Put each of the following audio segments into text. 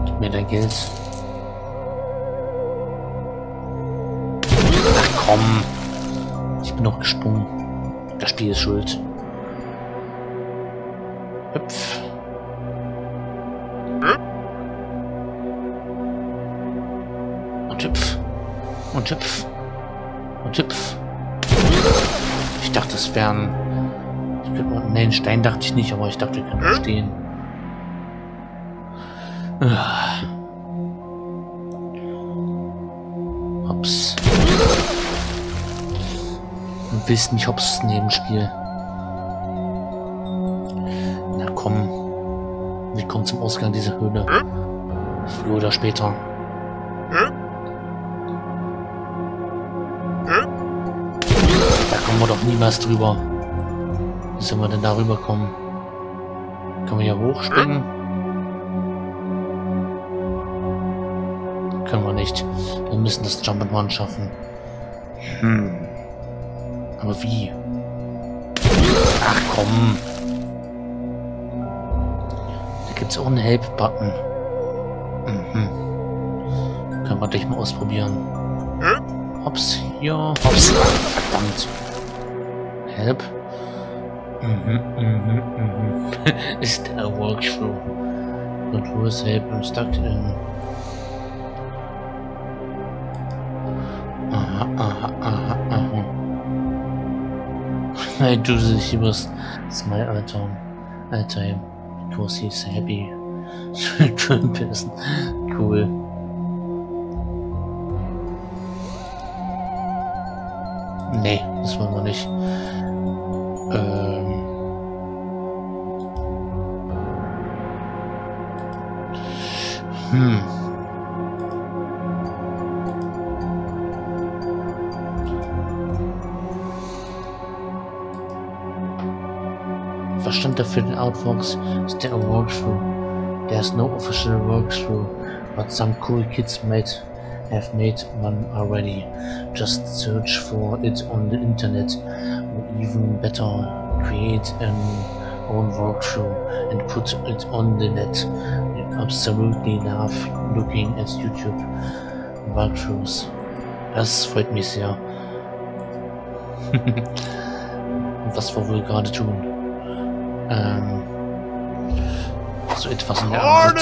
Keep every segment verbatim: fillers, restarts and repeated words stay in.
Gib mir dein Geld. Ach komm. Ich bin noch gesprungen. Das Spiel ist schuld. Hüpf. Und hüpf. Und hüpf. Und hüpf. Ich dachte, es wären... Ne, einen Stein dachte ich nicht, aber ich dachte, wir können stehen. Hops. Du willst nicht hops neben Spiel. Na komm. Wir kommen zum Ausgang dieser Höhle. Früher oder später. Da kommen wir doch niemals drüber. Wie sollen wir denn da rüberkommen? Können wir hier hochspringen? Können wir nicht. Wir müssen das Jump'n'Run schaffen. Hm. Aber wie? Ach komm. Da gibt es auch einen Help-Button. Mhm. Können wir gleich mal ausprobieren. Hops, ja, hops. Verdammt. Help. Mhm, mhm, mhm. Ist der Walkthrough. Und wo ist Help? I'm stuck in. Aha, aha, aha, aha. I do this, he was smile all the time. All the time. Because he's happy. Schön person. Cool. Nee, das wollen wir nicht. Ähm. Hm. Was stand da für den Outworks? Ist der a walkthrough? There's no official walkthrough, but some cool kids might have made one already. Just search for it on the internet. Or even better, create an own walkthrough and put it on the net. I absolutely love looking at YouTube walkthroughs. Das freut mich sehr. Was wir wohl gerade tun? Ähm, so etwas in der Art.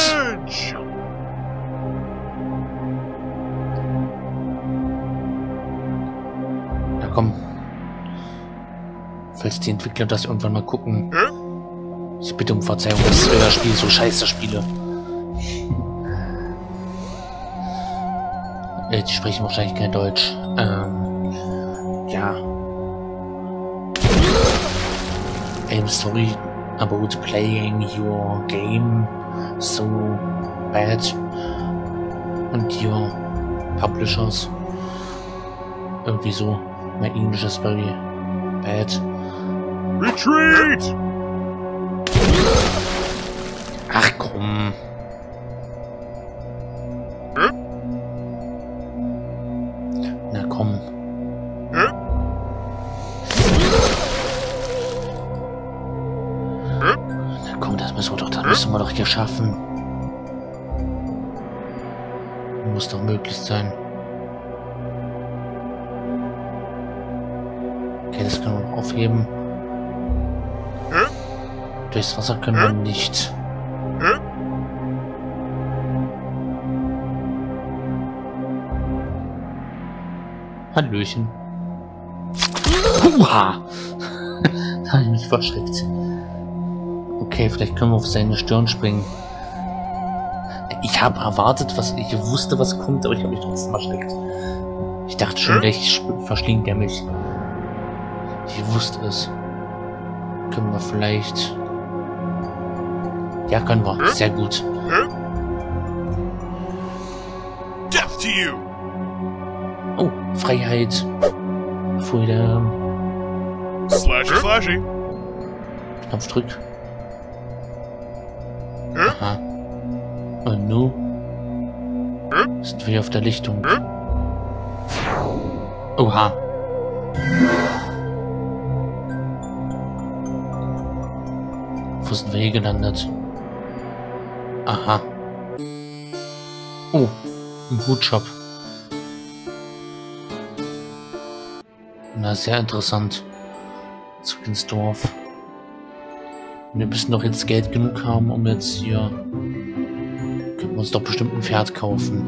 Na komm. Falls die Entwickler das irgendwann mal gucken. Ich bitte um Verzeihung, dass ich das Spiel so scheiße spiele. Die sprechen wahrscheinlich kein Deutsch. Ähm, ja. I'm sorry about playing your game so bad and your publishers. Irgendwie so. My English is very bad. Retreat! Ach komm. Na komm. Na komm, das müssen wir doch, das müssen wir doch hier schaffen. Muss doch möglich sein. Okay, das können wir noch aufheben. Durchs Wasser können wir nicht. Hallöchen. Huha! Da habe ich mich verschreckt. Okay, vielleicht können wir auf seine Stirn springen. Ich habe erwartet, was ich wusste, was kommt, aber ich habe mich trotzdem erschreckt. Ich dachte schon, gleich verschlingt er mich. Ich wusste es. Können wir vielleicht... Ja, können wir. Sehr gut. Death to you. Oh, Freiheit. Freedom. Slashy, slashy. Knopfdrück. Aha. Und nun sind wir auf der Lichtung. Oha. Wo sind wir hier gelandet? Aha. Oh, ein Hutshop. Na, sehr interessant. Zurück ins Dorf. Wir müssen doch jetzt Geld genug haben, um jetzt hier... Können wir uns doch bestimmt ein Pferd kaufen.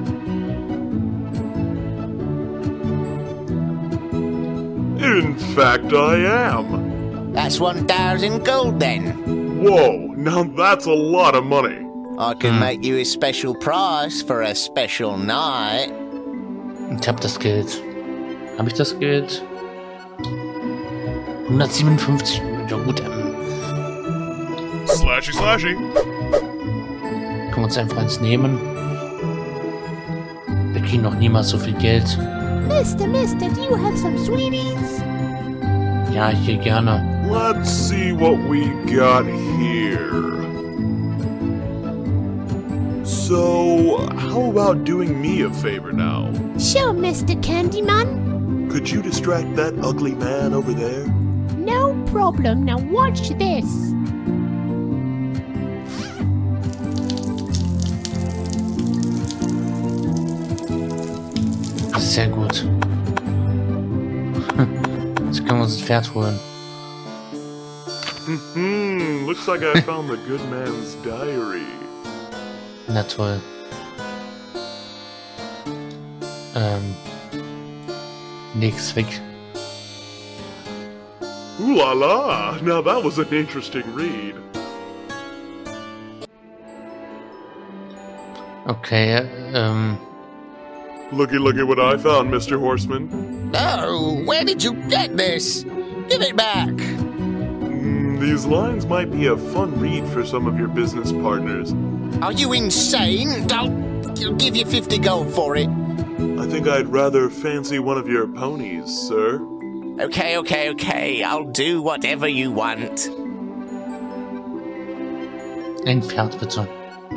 In fact, I am. That's one thousand gold then. Whoa, now that's a lot of money. I can make you a special price for a special night. Ich hab das Geld. Habe ich das Geld? hundertsiebenundfünfzig. Ja gut, ähm, Slashy, slashy. können wir uns einfach eins nehmen. Wir kriegen noch niemals so viel Geld. Mister, mister, do you have some sweeties? Ja, hier gerne. Let's see what we got here. So, how about doing me a favor now? Sure, Mister Candyman. Could you distract that ugly man over there? No problem. Now watch this. Sehr gut. Jetzt können wir uns ein Pferd holen. Hmm, looks like I found the good man's diary. Na toll. Ähm. Nix weg. Ooh la la! Now that was an interesting read. Okay, ähm. Looky, looky what I found, Mister Horseman. No, where did you get this? Give it back. Mm, these lines might be a fun read for some of your business partners. Are you insane? I'll, I'll give you fifty gold for it. I think I'd rather fancy one of your ponies, sir. Okay, okay, okay. I'll do whatever you want. Ein Pferd bitte.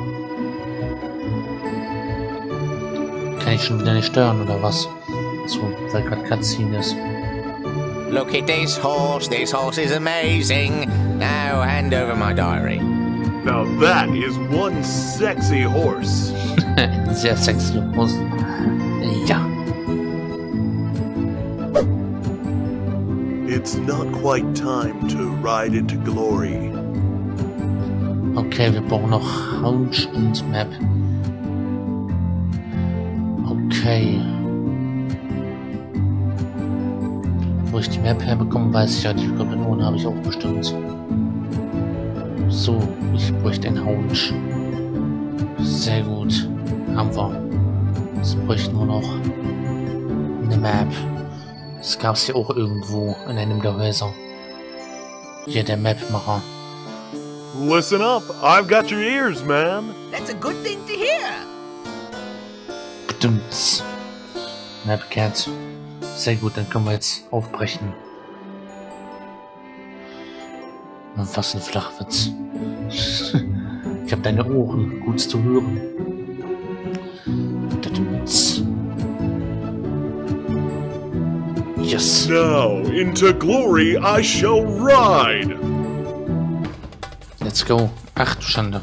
Kann ich schon wieder nicht steuern oder was? So, weil gerade Cutscene ist. Look at this horse. This horse is amazing. Now hand over my diary. Now that is one sexy horse. Sehr sexy Hose. Ja. It's not quite time to ride into glory. Okay, wir brauchen noch Hound und Map. Okay. Wo ich die Map herbekomme, weiß ich ja. Die Koordinaten habe ich auch bestimmt. So, ich bräuchte einen Hound. Sehr gut. Haben wir. Jetzt bräuchten wir noch eine Map. Das gab es hier auch irgendwo in einem der Häuser. Hier der Mapmacher. Listen up, I've got your ears, man. That's a good thing to hear. Bedummt. Mapcat. Sehr gut, dann können wir jetzt aufbrechen. Was ein Flachwitz. Ich habe deine Ohren gut zu hören. Bedummt. Yes. Now, into glory I shall ride. Let's go. Ach du Schande.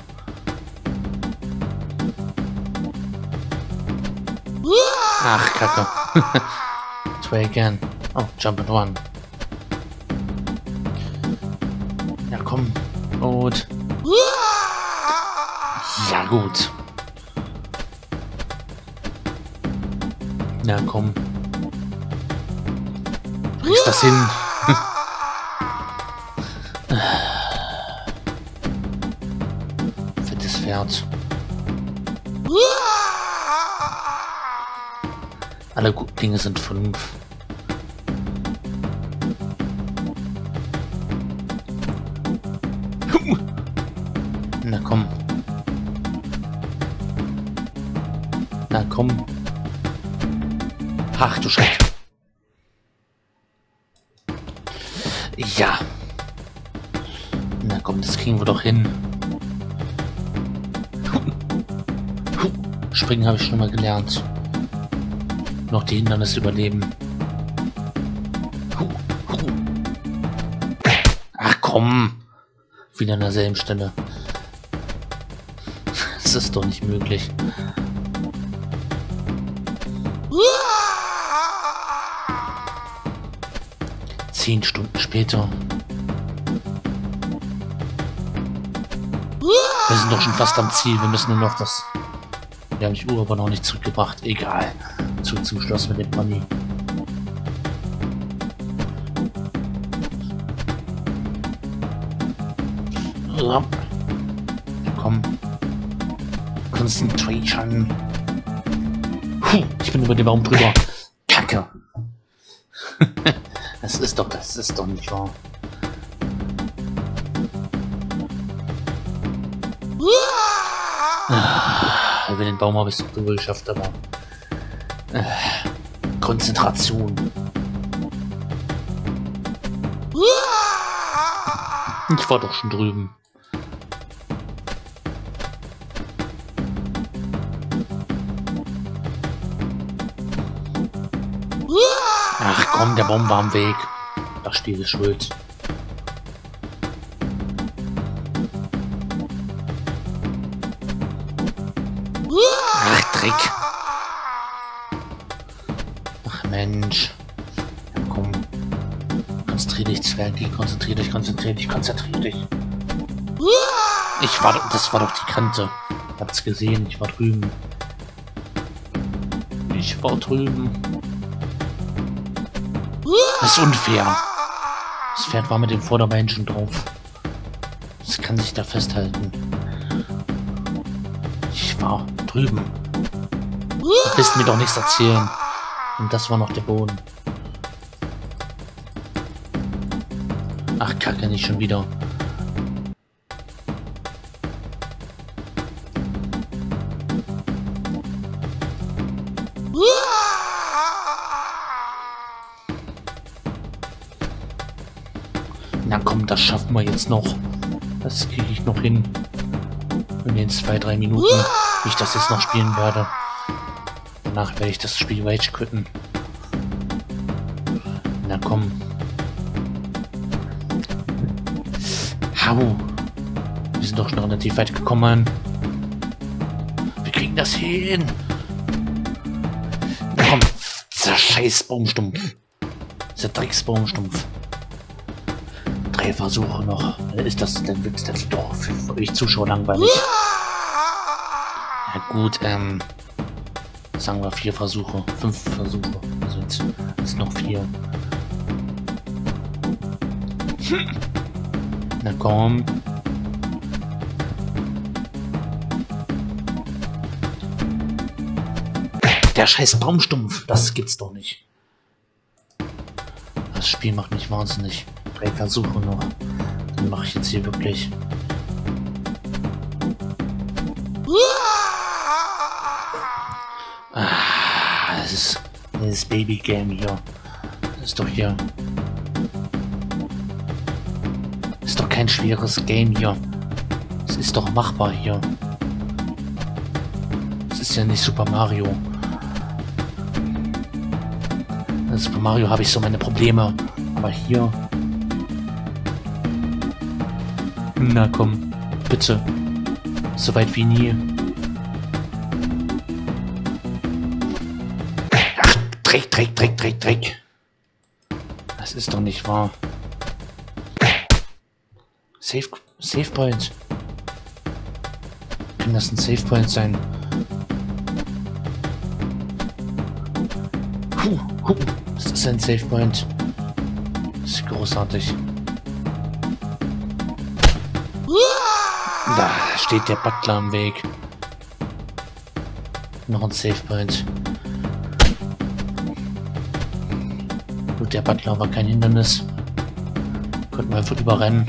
Ach, Kacke. Try again. Oh, jump and run. Ja, komm. Gut. Ja, gut. Na, komm. Kriegst das hin. Fettes Pferd. Alle guten Dinge sind fünf. Na komm. Na komm. Ach du Schreck. Ja. Na komm, das kriegen wir doch hin. Springen habe ich schon mal gelernt. Noch die Hindernisse überleben. Ach komm. Wieder an derselben Stelle. Das ist doch nicht möglich. Zehn Stunden später. Wir sind doch schon fast am Ziel. Wir müssen nur noch das... Wir haben die Uhr aber noch nicht zurückgebracht. Egal. Zurück zum Schloss mit dem Pony. Ja. Komm. Concentration. Puh, ich bin über den Baum drüber. Kacke. Das ist doch, das ist doch nicht wahr. Ah, über den Baum habe ich es doch wohl geschafft, aber äh, Konzentration. Ich war doch schon drüben. Ach komm, der Baum war am Weg. Da steht es schuld. Ach, Dreck. Ach, Mensch. Ja, komm. Konzentrier dich, Zwergi. Konzentrier dich, konzentrier dich, konzentrier dich. Ich war doch... Das war doch die Kante. Ich hab's gesehen, ich war drüben. Ich war drüben. Das ist unfair. Das Pferd war mit dem Vorderbein schon drauf. Das kann sich da festhalten. Ich war drüben. Du willst mir doch nichts erzählen. Und das war noch der Boden. Ach, Kacke, nicht schon wieder. Na komm, das schaffen wir jetzt noch. Das kriege ich noch hin. In den zwei, drei Minuten, wie ich das jetzt noch spielen werde. Danach werde ich das Spiel Rage quitten. Na komm. Hau. Wir sind doch schon relativ weit gekommen. Wir kriegen das hin. Na komm. Dieser scheiß Baumstumpf. Dieser Drecksbaumstumpf. Drei Versuche noch. Ist das denn wird das doch für euch Zuschauer langweilig? Ja gut, ähm. Sagen wir vier Versuche. Fünf Versuche. Also jetzt ist noch vier. Na komm. Der scheiß Baumstumpf. Das gibt's doch nicht. Das Spiel macht mich wahnsinnig. Drei Versuche noch. Dann mache ich jetzt hier wirklich. Ah, das ist dieses Baby-Game hier. Das ist doch hier. Das ist doch kein schweres Game hier. Es ist doch machbar hier. Es ist ja nicht Super Mario. In Super Mario habe ich so meine Probleme. Aber hier... Na komm, bitte. So weit wie nie. Ach, Dreck, Dreck, Dreck, Dreck, Dreck. Das ist doch nicht wahr. Save, Save Point. Kann das ein Save Point sein? Puh, puh. Das ist ein Save Point. Das ist großartig. Da steht der Butler am Weg. Noch ein Save Point. Gut, der Butler war kein Hindernis. Konnten wir einfach überrennen.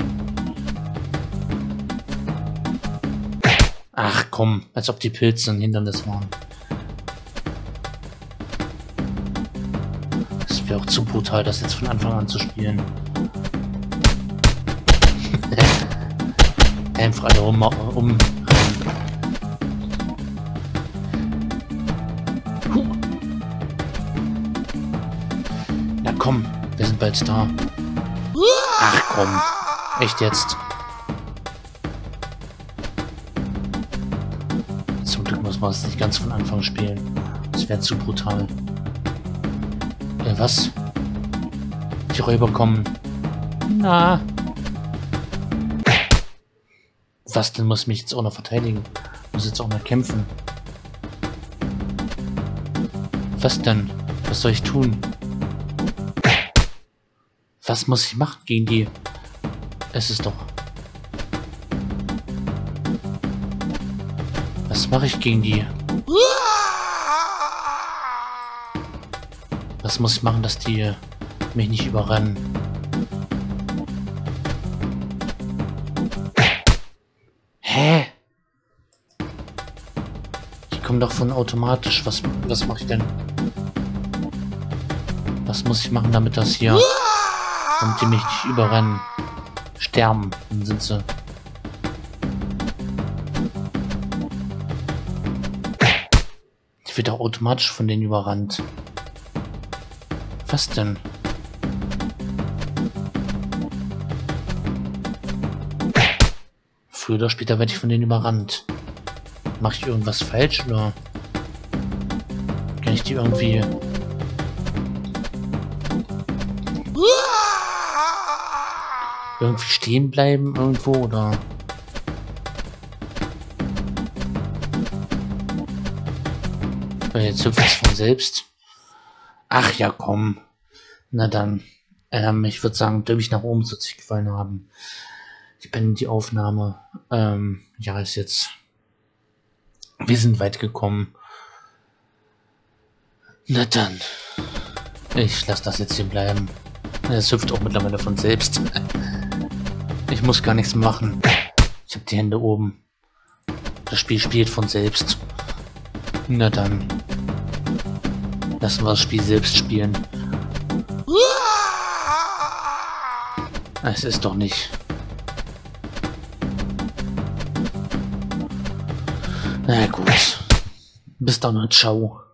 Ach komm, als ob die Pilze ein Hindernis waren. Das wäre auch zu brutal, das jetzt von Anfang an zu spielen. Einfach alle um, um huh. Na komm, wir sind bald da. Ach komm, echt jetzt. Zum Glück muss man es nicht ganz von Anfang spielen. Das wäre zu brutal. Äh, was? die Räuber kommen. Na. Was denn, muss mich jetzt auch noch verteidigen? Muss jetzt auch noch kämpfen. Was denn? Was soll ich tun? Was muss ich machen gegen die? Es ist doch... Was mache ich gegen die? Was muss ich machen, dass die mich nicht überrennen? Hä? Die kommen doch von automatisch. Was, was mache ich denn? Was muss ich machen, damit das hier... Damit die mich nicht überrennen. Sterben. Dann sind sie... Ich werde auch automatisch von denen überrannt. Was denn? Früher oder später werde ich von denen überrannt. Mache ich irgendwas falsch oder kann ich die irgendwie... irgendwie stehen bleiben irgendwo oder... Jetzt hüpft es von selbst. Ach ja, komm. Na dann. Ähm, ich würde sagen, dürfte ich nach oben zu sich gefallen haben. Ich bin die Aufnahme. Ähm, ja, ist jetzt... Wir sind weit gekommen. Na dann. Ich lasse das jetzt hier bleiben. Es hüpft auch mittlerweile von selbst. Ich muss gar nichts machen. Ich habe die Hände oben. Das Spiel spielt von selbst. Na dann. Lassen wir das Spiel selbst spielen. Es ist doch nicht. Na gut. Bis dann und ciao.